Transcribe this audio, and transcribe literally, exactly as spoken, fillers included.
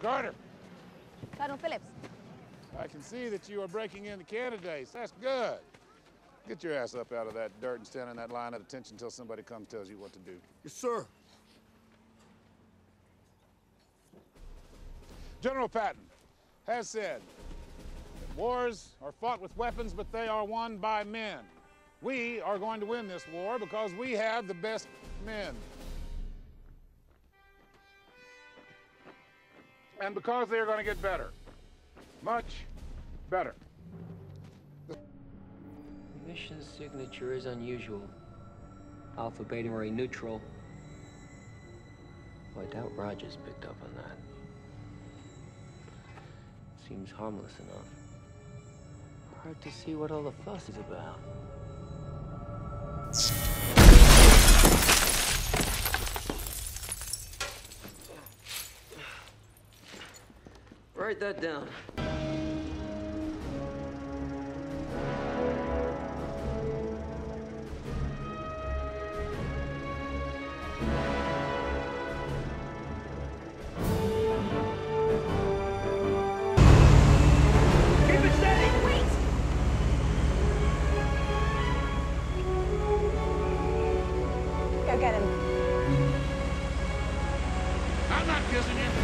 Carter. Colonel Phillips. I can see that you are breaking in the candidates. That's good. Get your ass up out of that dirt and stand in that line of attention until somebody comes and tells you what to do. Yes, sir. General Patton has said that wars are fought with weapons, but they are won by men. We are going to win this war because we have the best men. And because they are going to get better. Much better. The mission signature is unusual. Alpha Beta Mari neutral. Well, I doubt Rogers picked up on that. Seems harmless enough. Hard to see what all the fuss is about. Write that down. Go get him. I'm not kissing you.